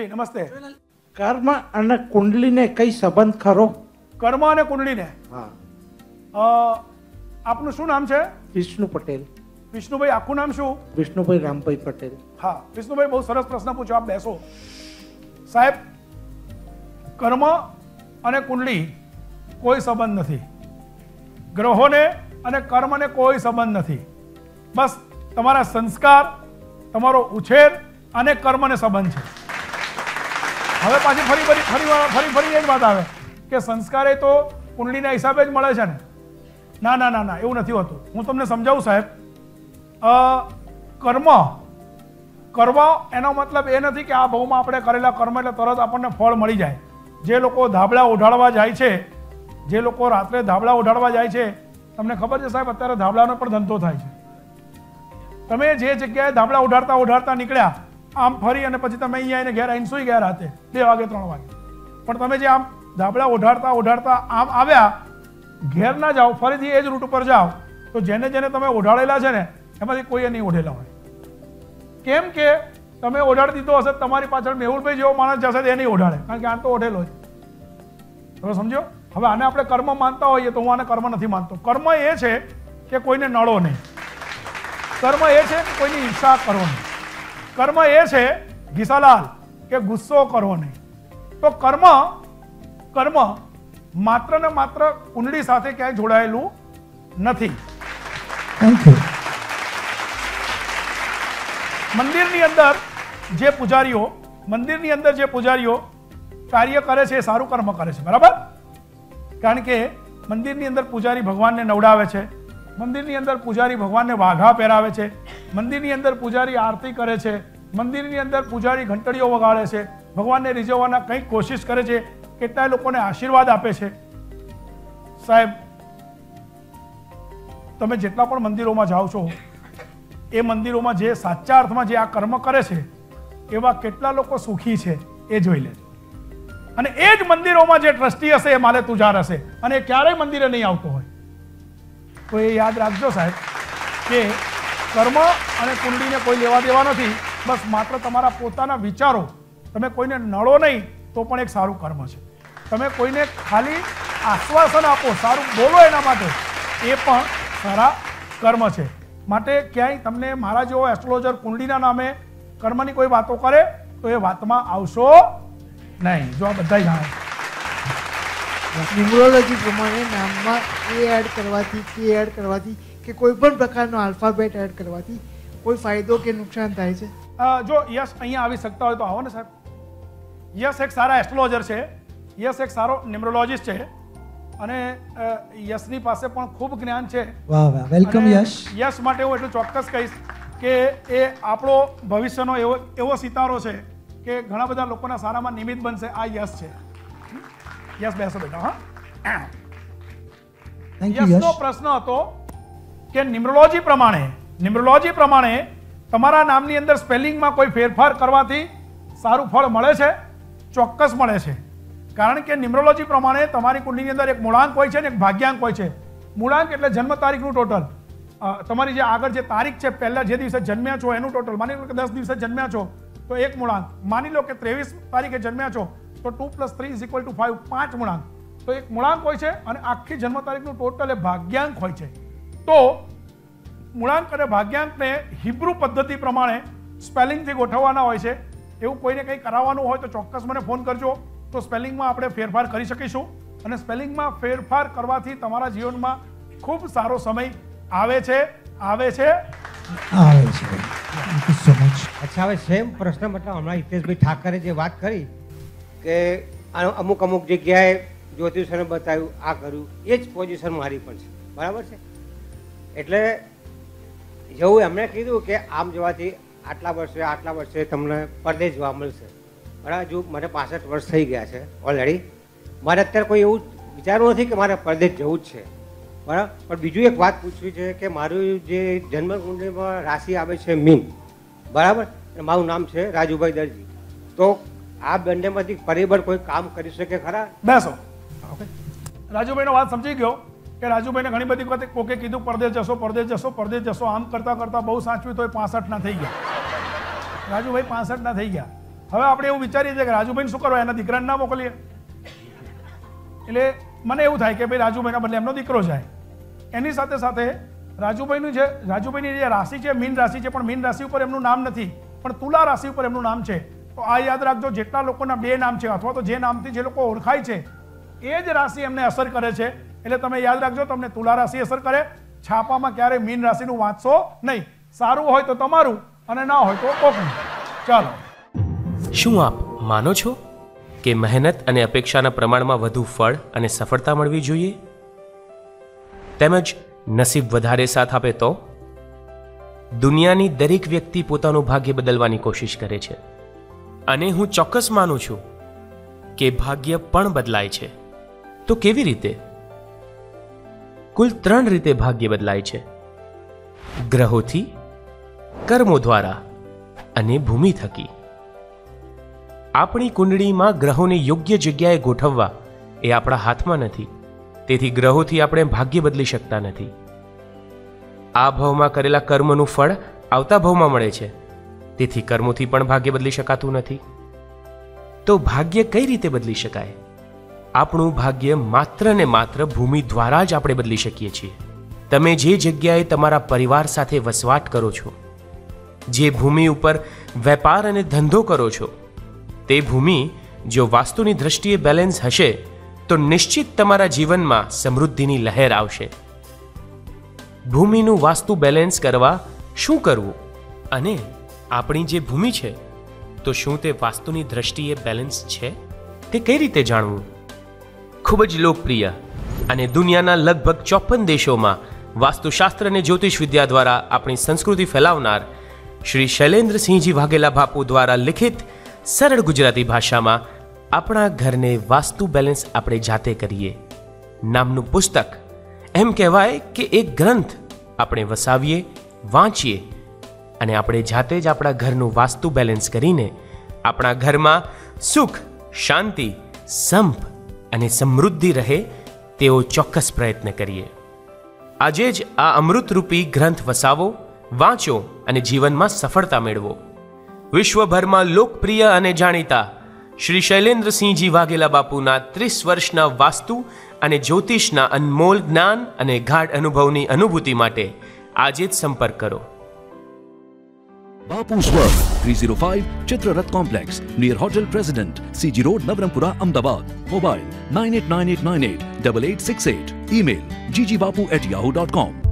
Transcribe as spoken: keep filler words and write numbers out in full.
જી નમસ્તે. કર્મ અને કુંડલીને કઈ સંબંધ ખરો? કર્મ અને કુંડલીને? હા. આપનું શું નામ છે? વિષ્ણુ પટેલ. વિષ્ણુભાઈ, આખું નામ શું? વિષ્ણુભાઈ રામભાઈ પટેલ. હા વિષ્ણુભાઈ, બહુ સરસ પ્રશ્ન પૂછ્યો, આપ બેસો. સાહેબ, કર્મ અને કુંડલી કોઈ સંબંધ નથી. ગ્રહોને અને કર્મને કોઈ સંબંધ નથી. બસ તમારા સંસ્કાર, તમારો ઉછેર અને કર્મને સંબંધ છે. હવે પાછી ફરી ફરી ફરી ફરી ફરી એ જ વાત આવે કે સંસ્કારે તો કુંડલીના હિસાબે જ મળે છે ને? ના ના ના ના, એવું નથી હોતું. હું તમને સમજાવું સાહેબ. કર્મ કરવા એનો મતલબ એ નથી કે આ ભાવમાં આપણે કરેલા કર્મ એટલે તરત આપણને ફળ મળી જાય. જે લોકો ધાબળા ઓઢાડવા જાય છે, જે લોકો રાત્રે ધાબળા ઓઢાડવા જાય છે, તમને ખબર છે સાહેબ અત્યારે ધાબળાનો પણ ધંધો થાય છે. તમે જે જગ્યાએ ધાબળા ઓઢાડતા ઓઢાડતા નીકળ્યા, આમ ફરી અને પછી તમે અહીંયા આવીને ઘેર આવીને સુઈ ગયા રાતે બે વાગે ત્રણ વાગે, પણ તમે જે આમ ધાબળા ઓઢાડતા ઓઢાડતા આમ આવ્યા, ઘેર ના જાઓ, ફરીથી એ જ રૂટ ઉપર જાઓ, તો જેને જેને તમે ઓઢાડેલા છે ને એમાંથી કોઈએ નહીં ઓઢેલા હોય. કેમ કે તમે ઓઢાડી દીધો હશે, તમારી પાછળ મેહુલભાઈ જેવો માણસ જશે એ નહીં ઓઢાડે, કારણ કે આ તો ઓઢેલો છે. તમે સમજો? હવે આને આપણે કર્મ માનતા હોઈએ તો હું આને કર્મ નથી માનતો. કર્મ એ છે કે કોઈને નળો નહીં. કર્મ એ છે કે કોઈની ઈર્ષા કરો નહીં. કર્મ એ છે ઘીસાલાલ કે ગુસ્સો કરવો નહીં. તો કર્મ કર્મ માત્ર ને માત્ર કુંડળી સાથે ક્યાંય જોડાયેલું નથી. Thank you. મંદિરની અંદર જે પૂજારીઓ મંદિરની અંદર જે પૂજારીઓ કાર્ય કરે છે એ સારું કર્મ કરે છે, બરાબર? કારણ કે મંદિરની અંદર પૂજારી ભગવાનને નવડાવે છે, મંદિરની અંદર પૂજારી ભગવાનને વાઘા પહેરાવે છે, મંદિરની અંદર પૂજારી આરતી કરે છે, મંદિરની અંદર પૂજારી ઘંટડીઓ વગાડે છે, ભગવાનને રીઝવવાના કંઈક કોશિશ કરે છે, કેટલાય લોકોને આશીર્વાદ આપે છે. સાહેબ, તમે જેટલા પણ મંદિરોમાં જાઓ છો એ મંદિરોમાં જે સાચા અર્થમાં જે આ કર્મ કરે છે એવા કેટલા લોકો સુખી છે એ જોઈ લેજો. અને એ જ મંદિરોમાં જે ટ્રસ્ટી હશે એ માલે તુજાર હશે અને એ ક્યારેય મંદિરે નહીં આવતો હોય. તો એ યાદ રાખજો સાહેબ કે કર્મ અને કુંડલીને કોઈ લેવા દેવા નથી. બસ માત્ર તમારા પોતાના વિચારો, તમે કોઈને નળો નહીં તો પણ એક સારું કર્મ છે. તમે કોઈને ખાલી આશ્વાસન આપો, સારું બોલો એના માટે, એ પણ સારા કર્મ છે. માટે ક્યાંય તમને મારા જેવો એસ્ટ્રોલોજર કુંડલીના નામે કર્મની કોઈ વાતો કરે તો એ વાતમાં આવશો નહીં. જો આ બધા જાણે. ન્યુમરોલોજી પ્રમાણે નામમાં એ એડ કરવાથી, કે એડ કરવાથી કે કોઈ પણ પ્રકારનો આલ્ફાબેટ એડ કરવાથી કોઈ ફાયદો કે નુકસાન થાય છે? જો યશ અહીંયા આવી શકતા હોય તો આવો ને સાહેબ. યશ એક સારા એસ્ટ્રોલોજર છે, યશ એક સારો ન્યુમરોલોજીસ્ટ છે અને યશની પાસે પણ ખૂબ જ્ઞાન છે. વાહ વાહ, વેલકમ યશ. યશ માટે હું એટલું ચોક્કસ કહીશ કે એ આપણો ભવિષ્યનો એવો એવો સિતારો છે કે ઘણા બધા લોકોના સારામાં નિમિત્ત બનશે. આ યશ છે. યશ બેસો બેટા. હા, યશનો પ્રશ્ન હતો કે ન્યુમરોલોજી પ્રમાણે ન્યુમરોલોજી પ્રમાણે તમારા નામની અંદર સ્પેલિંગમાં કોઈ ફેરફાર કરવાથી સારું ફળ મળે છે? ચોક્કસ મળે છે. કારણ કે ન્યુમરોલોજી પ્રમાણે તમારી કુંડલીની અંદર એક મૂળાંક હોય છે ને એક ભાગ્યાંક હોય છે. મૂળાંક એટલે જન્મ તારીખનું ટોટલ, તમારી જે આગળ જે તારીખ છે, પહેલા જે દિવસે જન્મ્યા છો એનું ટોટલ. માની લો કે દસ દિવસે જન્મ્યા છો તો એક મૂળાંક. માની લો કે ત્રેવીસ તારીખે જન્મ્યા છો તો two plus three is equal to five, પાંચ મૂળાંક. તો એક મૂળાંક હોય છે અને આખી જન્મ તારીખનું ટોટલ એ ભાગ્યાંક હોય છે. તો મૂળાંક અને ભાગ્યાંકને હિબ્રુ પદ્ધતિ પ્રમાણે સ્પેલિંગથી ગોઠવવાના હોય છે. એવું કોઈને કંઈ કરાવવાનું હોય તો ચોક્કસ મને ફોન કરજો, તો સ્પેલિંગમાં આપણે ફેરફાર કરી શકીશું. અને સ્પેલિંગમાં ફેરફાર કરવાથી તમારા જીવનમાં ખૂબ સારો સમય આવે છે આવે છે આવે છે. Thank you so much. અચ્છા, હવે સેમ પ્રશ્ન મતલબ હમણાં હિતેશભાઈ ઠાકરે જે વાત કરી કે અમુક અમુક જગ્યાએ જ્યોતિષને બતાવ્યું, આ કર્યું, એ જ પોઝિશન મારી પણ છે, બરાબર છે? એટલે જેવું એમણે કીધું કે આમ જવાથી આટલા વર્ષે આટલા વર્ષે તમને પરદેશ જોવા મળશે, બરાબર? જો મને પાસઠ વર્ષ થઈ ગયા છે ઓલરેડી, મારે અત્યારે કોઈ એવું વિચારવું નથી કે મારે પરદેશ જવું જ છે, બરાબર? પણ બીજું એક વાત પૂછવી છે કે મારું જે જન્મકુંડળીમાં રાશિ આવે છે મીન, બરાબર? મારું નામ છે રાજુભાઈ દરજી. તો આ બંનેમાંથી પરિબળ કોઈ કામ કરી શકે ખરા? બેસો. રાજુભાઈનો વાત સમજી ગયો કે રાજુભાઈને ઘણી બધી વખત કોકે કીધું પરદેશ જશો પરદેશ જશો પરદેશ જશો, આમ કરતાં કરતાં બહુ સાચવી તો એ પાસઠના થઈ ગયા. રાજુભાઈ પાસઠના થઈ ગયા. હવે આપણે એવું વિચારીએ છીએ કે રાજુભાઈને શું કરવા, એના દીકરાને ના મોકલીએ. એટલે મને એવું થાય કે ભાઈ રાજુભાઈના બદલે એમનો દીકરો જાય. એની સાથે સાથે રાજુભાઈનું જે રાજુભાઈની જે રાશિ છે મીન રાશિ છે, પણ મીન રાશિ ઉપર એમનું નામ નથી, પણ તુલા રાશિ ઉપર એમનું નામ છે. તો આ યાદ રાખજો, જેટલા લોકોના બે નામ છે અથવા તો જે નામથી જે લોકો ઓળખાય છે એ જ રાશિ એમને અસર કરે છે. એટલે તમે યાદ રાખજો, તમને તુલા રાશિ અસર કરે. છાપામાં ક્યારેય મીન રાશિનું વાંચશો નહીં. સારું હોય તો તમારું અને ના હોય તો કોકનું. ચાલો, શું આપ માનો છો કે મહેનત અને અપેક્ષાના પ્રમાણમાં વધુ ફળ અને સફળતા મળવી જોઈએ, તેમજ નસીબ વધારે સાથ આપે તો? દુનિયાની દરેક વ્યક્તિ પોતાનું ભાગ્ય બદલવાની કોશિશ કરે છે, અને હું ચોક્કસ માનું છું કે ભાગ્ય પણ બદલાય છે. તો કેવી રીતે? કુલ ત્રણ રીતે ભાગ્ય બદલાય છે: ગ્રહોથી, કર્મો દ્વારા અને ભૂમિ થકી. આપણી કુંડળીમાં ગ્રહોને યોગ્ય જગ્યાએ ગોઠવવા એ આપણા હાથમાં નથી. તેથી ગ્રહોથી આપણે ભાગ્ય બદલી શકતા નથી. આ ભાવમાં કરેલા કર્મનું ફળ આવતા ભાવમાં મળે છે, તેથી કર્મોથી પણ ભાગ્ય બદલી શકાતું નથી. તો ભાગ્ય કઈ રીતે બદલી શકાય? આપણું ભાગ્ય માત્ર ને માત્ર ભૂમિ દ્વારા જ આપણે બદલી શકીએ છીએ. તમે જે જગ્યાએ તમારા પરિવાર સાથે વસવાટ કરો છો, જે ભૂમિ ઉપર વેપાર અને ધંધો કરો છો, તે ભૂમિ જો વાસ્તુની દ્રષ્ટિએ બેલેન્સ હશે તો નિશ્ચિત તમારા જીવનમાં સમૃદ્ધિની લહેર આવશે. ભૂમિનું વાસ્તુ બેલેન્સ કરવા શું કરવું, અને આપણી જે ભૂમિ છે તો શું તે વાસ્તુની દ્રષ્ટિએ બેલેન્સ છે, તે કઈ રીતે જાણવું? ખૂબ જ લોકપ્રિય અને દુનિયાના લગભગ ચોપન દેશોમાં વાસ્તુશાસ્ત્ર અને જ્યોતિષ વિદ્યા દ્વારા આપણી સંસ્કૃતિ ફેલાવનાર શ્રી શૈલેન્દ્રસિંહજી વાઘેલા બાપુ દ્વારા લિખિત સરળ ગુજરાતી ભાષામાં આપણા ઘરને વાસ્તુ બેલેન્સ આપણે જાતે કરીએ નામનું પુસ્તક, એમ કહેવાય કે એક ગ્રંથ આપણે વસાવીએ, વાંચીએ અને આપણે જાતે જ આપણા ઘરનું વાસ્તુ બેલેન્સ કરીને આપણા ઘરમાં સુખ, શાંતિ, સંપ અને સમૃદ્ધિ રહે તેવો ચોક્કસ પ્રયત્ન કરીએ. આજે જ આ અમૃતરૂપી ગ્રંથ વસાવો, વાંચો અને જીવનમાં સફળતા મેળવો. વિશ્વભરમાં લોકપ્રિય અને જાણીતા શ્રી શૈલેન્દ્રસિંહજી વાઘેલા બાપુના ત્રીસ વર્ષના વાસ્તુ અને જ્યોતિષના અનમોલ જ્ઞાન અને ગાઢ અનુભવની અનુભૂતિ માટે આજે જ સંપર્ક કરો. Bapu's World, three oh five Chitrarat Complex, near Hotel President, C G Road, Navarampura, Ahmedabad. Mobile nine eight nine eight nine eight eight eight six eight. Email g g bapu at yahoo dot com.